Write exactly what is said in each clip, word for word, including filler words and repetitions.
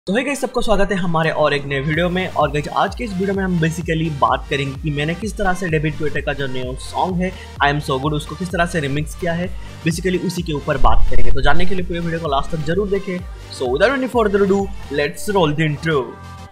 तो है गाइस, सबको स्वागत है हमारे और एक नए वीडियो में। और गाइस आज के इस वीडियो में हम बेसिकली बात करेंगे कि मैंने किस तरह से डेविड गुएटा का जो नया सॉन्ग है आई एम सो गुड उसको किस तरह से रिमिक्स किया है, बेसिकली उसी के ऊपर बात करेंगे। तो जानने के लिए पूरे वीडियो को लास्ट तक जरूर देखें। So without any further ado let's roll the intro.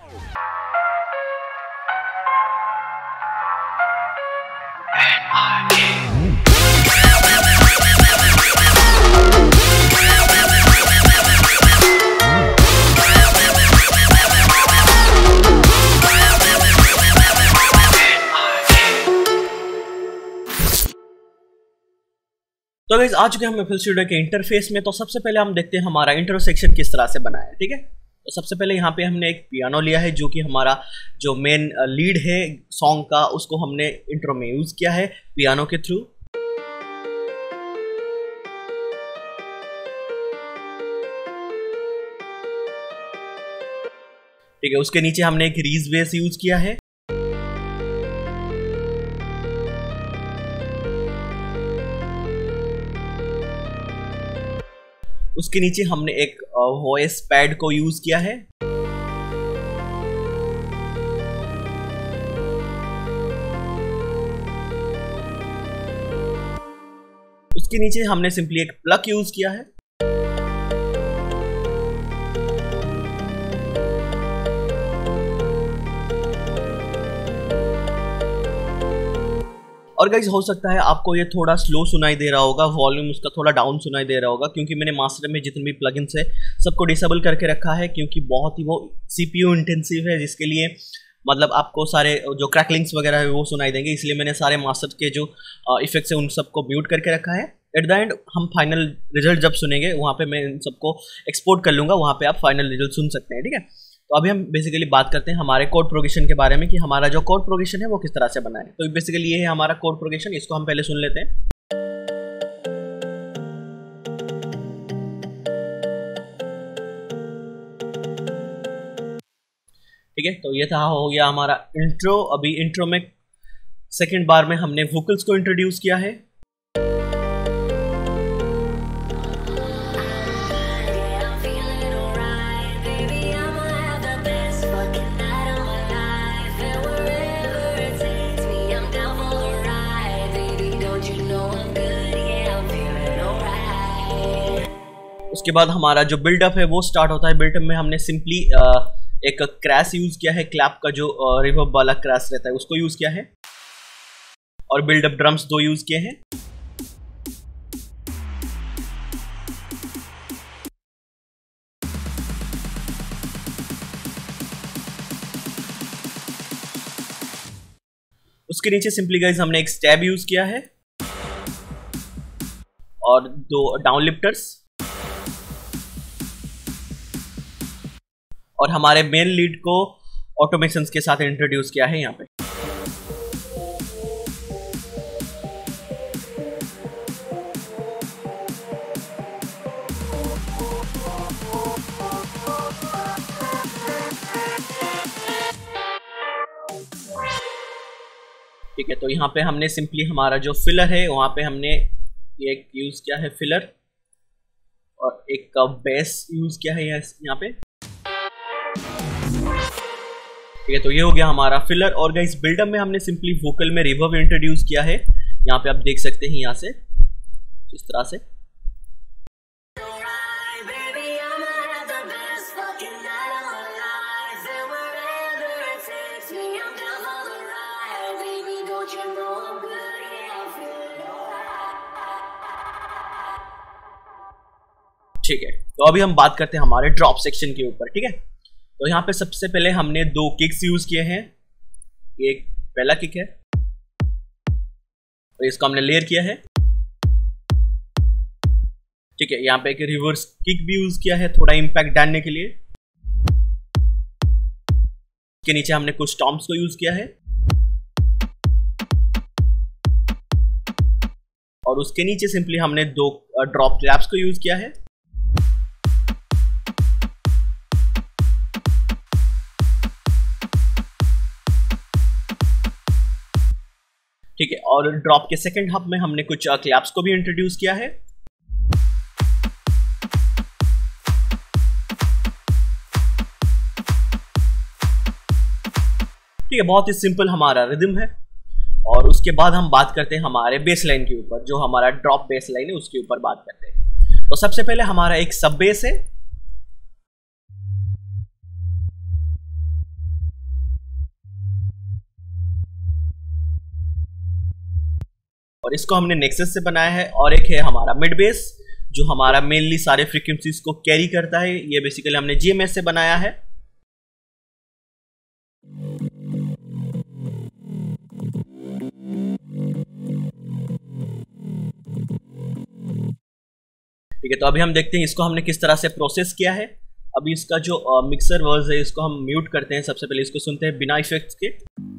तो गाइस आ चुके हैं हम एफ एल स्टूडियो के इंटरफेस में। तो सबसे पहले हम देखते हैं हमारा इंट्रो सेक्शन किस तरह से बना है। ठीक है, तो सबसे पहले यहाँ पे हमने एक पियानो लिया है जो कि हमारा जो मेन लीड है सॉन्ग का उसको हमने इंट्रो में यूज किया है पियानो के थ्रू। ठीक है, उसके नीचे हमने एक रीज बेस यूज किया है। उसके नीचे हमने एक वॉइस पैड को यूज किया है। उसके नीचे हमने सिंपली एक प्लग यूज किया है। और गाइस हो सकता है आपको ये थोड़ा स्लो सुनाई दे रहा होगा, वॉल्यूम उसका थोड़ा डाउन सुनाई दे रहा होगा, क्योंकि मैंने मास्टर में जितने भी प्लगइन्स है सबको डिसेबल करके रखा है, क्योंकि बहुत ही वो सीपीयू इंटेंसिव है, जिसके लिए मतलब आपको सारे जो क्रैकलिंग्स वगैरह है वो सुनाई देंगे। इसलिए मैंने सारे मास्टर के जो इफेक्ट्स है उन सबको म्यूट करके रखा है। एट द एंड हम फाइनल रिजल्ट जब सुनेंगे वहाँ पे मैं इन सबको एक्सपोर्ट कर लूँगा, वहाँ पे आप फाइनल रिजल्ट सुन सकते हैं। ठीक है, तो अभी हम बेसिकली बात करते हैं हमारे कोड प्रोग्रेशन के बारे में कि हमारा जो कोड प्रोग्रेशन है वो किस तरह से बना है। तो बेसिकली ये है हमारा कोड प्रोग्रेशन, इसको हम पहले सुन लेते हैं। ठीक है, तो ये था हो गया हमारा इंट्रो। अभी इंट्रो में सेकंड बार में हमने वोकल्स को इंट्रोड्यूस किया है। उसके बाद हमारा जो बिल्डअप है वो स्टार्ट होता है। बिल्डअप में हमने सिंपली एक क्रैश यूज किया है, क्लैप का जो रिवर्ब वाला क्रैश रहता है उसको यूज किया है, और बिल्डअप ड्रम्स दो यूज किए हैं। उसके नीचे सिंपली गाइस हमने एक स्टैब यूज किया है और दो डाउन लिफ्टर्स, और हमारे मेन लीड को ऑटोमेशंस के साथ इंट्रोड्यूस किया है यहाँ पे। ठीक है, तो यहाँ पे हमने सिंपली हमारा जो फिलर है वहां पे हमने एक यूज किया है फिलर, और एक बेस यूज किया है यहाँ पे। ठीक है, तो ये हो गया हमारा फिलर। और गाइस बिल्डअप में हमने सिंपली वोकल में रिवर्ब इंट्रोड्यूस किया है, यहाँ पे आप देख सकते हैं यहाँ से इस तरह से। ठीक है, तो अभी हम बात करते हैं हमारे ड्रॉप सेक्शन के ऊपर। ठीक है, तो यहाँ पे सबसे पहले हमने दो किक्स यूज किए हैं। एक पहला किक है और इसको हमने लेयर किया है। ठीक है, यहाँ पे एक रिवर्स किक भी यूज किया है थोड़ा इम्पैक्ट डालने के लिए। इसके नीचे हमने कुछ स्टॉम्प्स को यूज किया है, और उसके नीचे सिंपली हमने दो ड्रॉप क्लैप्स को यूज किया है। ठीक है, और ड्रॉप के सेकंड हाफ में हमने कुछ क्लैप्स को भी इंट्रोड्यूस किया है। ठीक है, बहुत ही सिंपल हमारा रिदम है। और उसके बाद हम बात करते हैं हमारे बेस लाइन के ऊपर, जो हमारा ड्रॉप बेस लाइन है उसके ऊपर बात करते हैं। तो सबसे पहले हमारा एक सब बेस है, और इसको हमने नेक्सस से बनाया है। और एक है हमारा मिड बेस, जो हमारा मेनली सारे फ्रीक्वेंसीज को कैरी करता है। ये बेसिकली हमने जीएमएस से बनाया है। ठीक है, तो अभी हम देखते हैं इसको हमने किस तरह से प्रोसेस किया है। अभी इसका जो मिक्सर वर्ज है इसको हम म्यूट करते हैं। सबसे पहले इसको सुनते हैं बिना इफेक्ट्स के।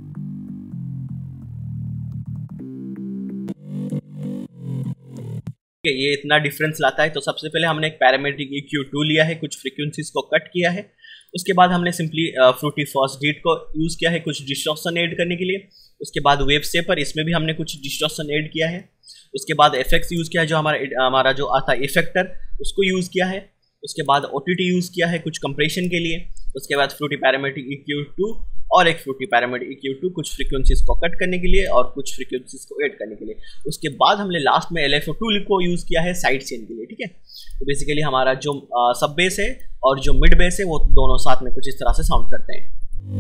ये इतना डिफरेंस लाता है। तो सबसे पहले हमने एक पैरामीट्रिक ई क्यू टू लिया है, कुछ फ्रीक्वेंसीज को कट किया है। उसके बाद हमने सिंपली फ्रूटी फर्स्ट बीट को यूज़ किया है कुछ डिस्टॉर्शन ऐड करने के लिए। उसके बाद वेव शेपर, इसमें भी हमने कुछ डिस्टॉर्शन ऐड किया है। उसके बाद एफएक्स यूज़ किया है, जो हमारा हमारा जो आता है इफेक्टर, उसको यूज़ किया है। उसके बाद ओटीटी यूज़ किया है कुछ कंप्रेशन के लिए। उसके बाद Fruity parametric E Q two और एक Fruity parametric E Q two कुछ फ्रीक्वेंसीज को कट करने के लिए और कुछ फ्रीक्वेंसीज को ऐड करने के लिए। उसके बाद हमने लास्ट में एल एफ ओ टू को यूज़ किया है साइड चेन के लिए। ठीक है, तो बेसिकली हमारा जो सब बेस है और जो मिड बेस है वो दोनों साथ में कुछ इस तरह से साउंड करते हैं।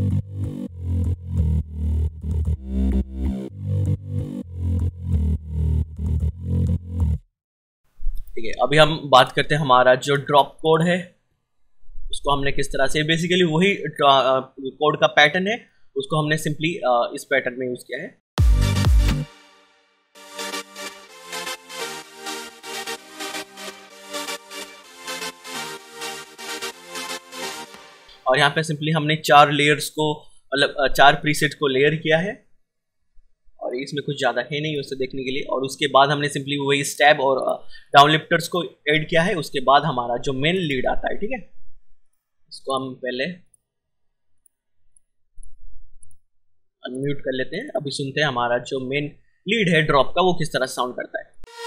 ठीक है, अभी हम बात करते हैं हमारा जो ड्रॉप कोड है उसको हमने किस तरह से, बेसिकली वही कोड का पैटर्न है, उसको हमने सिंपली इस पैटर्न में यूज किया है। और यहाँ पे सिंपली हमने चार लेयर्स को, मतलब चार प्रीसेट को लेयर किया है, और इसमें कुछ ज़्यादा है नहीं उसे देखने के लिए। और उसके बाद हमने सिंपली वही स्टैब और डाउन लिफ्टर्स को ऐड किया है। उसके बाद हमारा जो मेन लीड आता है, ठीक है, इसको हम पहले अनम्यूट कर लेते हैं। अभी सुनते हैं हमारा जो मेन लीड है ड्रॉप का वो किस तरह साउंड करता है।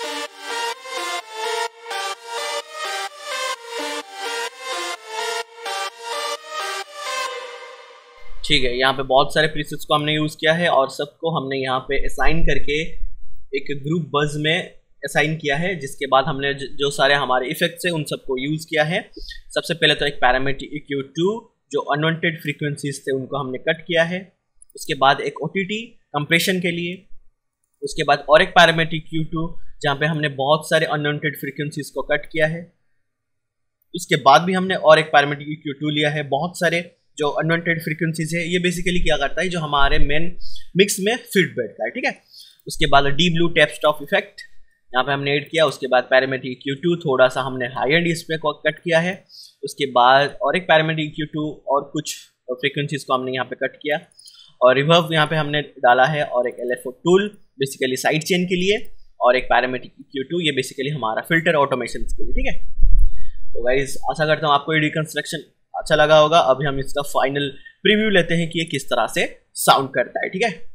ठीक है, यहाँ पे बहुत सारे प्रीसेट्स को हमने यूज़ किया है और सबको हमने यहाँ पे असाइन करके एक ग्रुप बज में असाइन किया है, जिसके बाद हमने जो सारे हमारे इफेक्ट्स हैं उन सबको यूज़ किया है। सबसे पहले तो एक पैरामीट्रिक ई क्यू टू, जो अनवांटेड फ्रीक्वेंसीज थे उनको हमने कट किया है। उसके बाद एक ओटीटी कंप्रेशन के लिए। उसके बाद और एक पैरामीट्रिक क्यू टू, जहाँ पे हमने बहुत सारे अनवांटेड फ्रीक्वेंसीज को कट किया है। उसके बाद भी हमने और एक पैरामीट्रिक ई क्यू टू लिया है। बहुत सारे जो अनवांटेड फ्रीक्वेंसीज है ये बेसिकली क्या करता है, जो हमारे मेन मिक्स में फिट बैठता है। ठीक है, उसके बाद D blue tape stop effect यहाँ पे हमने ऐड किया। उसके बाद पैरामीट्रिक क्यू टू थोड़ा सा हमने हाई एंड इसमें कट किया है। उसके बाद और एक पैरामीट्रिक क्यू टू और कुछ फ्रीक्वेंसीज को हमने यहाँ पे कट किया। और रिवर्ब यहाँ पे हमने डाला है, और एक L F O tool basically side chain के लिए, और एक पैरामीट्रिक क्यू टू, ये बेसिकली हमारा फिल्टर ऑटोमेशन के लिए। ठीक है, तो गाइस आशा करता हूँ आपको ये रिकंस्ट्रक्शन अच्छा लगा होगा। अभी हम इसका फाइनल प्रीव्यू लेते हैं कि ये किस तरह से साउंड करता है। ठीक है।